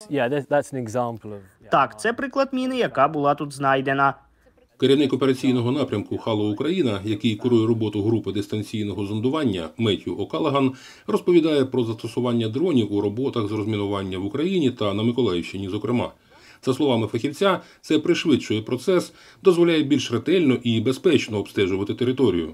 Так, це приклад міни, яка була тут знайдена. Керівник операційного напрямку «Хало Україна», який курує роботу групи дистанційного зондування Меттью О'Каллаган, розповідає про застосування дронів у роботах з розмінування в Україні та на Миколаївщині, зокрема. За словами фахівця, це пришвидшує процес, дозволяє більш ретельно і безпечно обстежувати територію.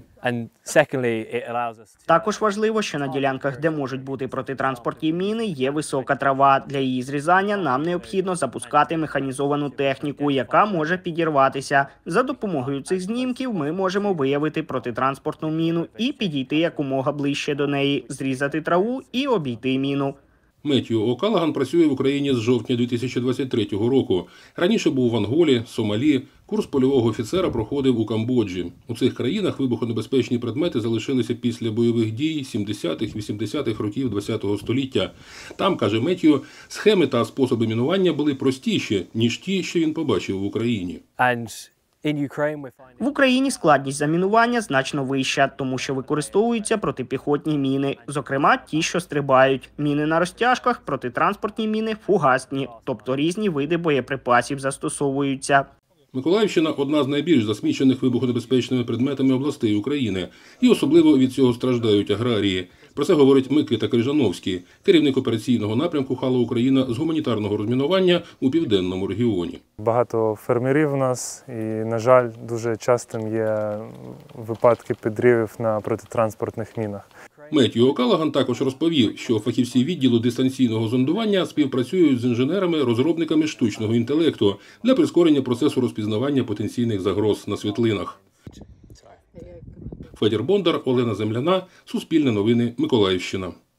Також важливо, що на ділянках, де можуть бути протитранспортні міни, є висока трава. Для її зрізання нам необхідно запускати механізовану техніку, яка може підірватися. За допомогою цих знімків ми можемо виявити протитранспортну міну і підійти якомога ближче до неї, зрізати траву і обійти міну. Меттью О'Каллаган працює в Україні з жовтня 2023 року. Раніше був в Анголі, Сомалі. Курс польового офіцера проходив у Камбоджі. У цих країнах вибухонебезпечні предмети залишилися після бойових дій 70-х-80-х років ХХ століття. Там, каже Меттью, схеми та способи мінування були простіші, ніж ті, що він побачив в Україні. В Україні складність замінування значно вища, тому що використовуються протипіхотні міни, зокрема ті, що стрибають. Міни на розтяжках, протитранспортні міни фугасні, тобто різні види боєприпасів застосовуються. Миколаївщина – одна з найбільш засмічених вибухонебезпечними предметами областей України. І особливо від цього страждають аграрії. Про це говорить Микита Крижановський, керівник операційного напрямку «Хало Україна» з гуманітарного розмінування у південному регіоні. Багато фермерів у нас і, на жаль, дуже частим є випадки підривів на протитранспортних мінах. Меттью О'Каллаган також розповів, що фахівці відділу дистанційного зондування співпрацюють з інженерами-розробниками штучного інтелекту для прискорення процесу розпізнавання потенційних загроз на світлинах. Федір Бондар, Олена Земляна, Суспільне новини, Миколаївщина.